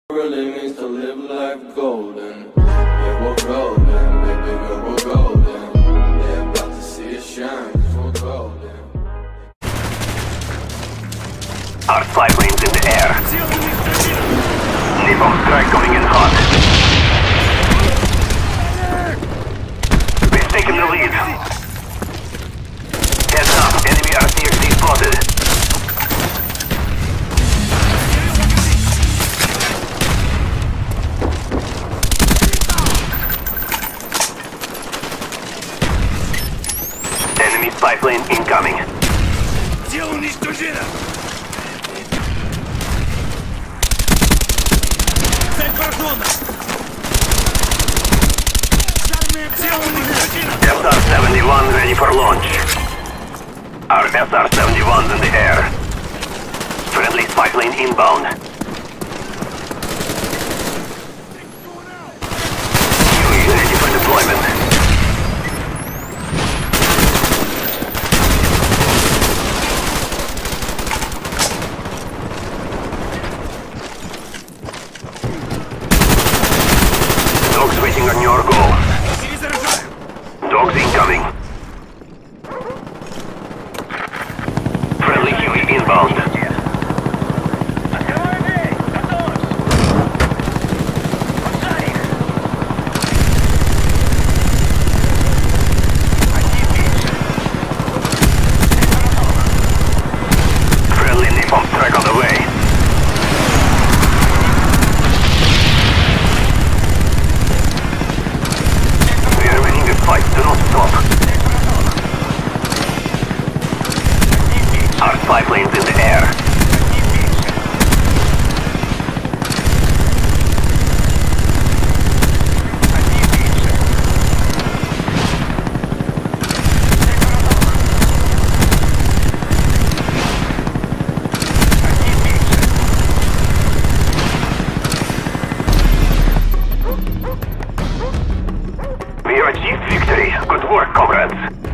Really means to live life golden. Yeah, we're golden, baby girl, we're golden. They're about to see us shine, cause we're golden. Our spy planes in the air. Napalm strike coming in hot. We've taken the lead. Heads up, enemy RCXD spotted. Enemy spy plane incoming. Дело уничтожено! Цель поражена! Дело уничтожено! SR-71 ready for launch. Our SR-71's in the air. Friendly spy plane inbound. UAV ready for deployment. Dogs waiting on your goal. Dogs incoming. Friendly Huey inbound. Friendly napalm strike on the way. Fight, do not stop. Our spy planes in the air. We have achieved victory. Good work, comrades.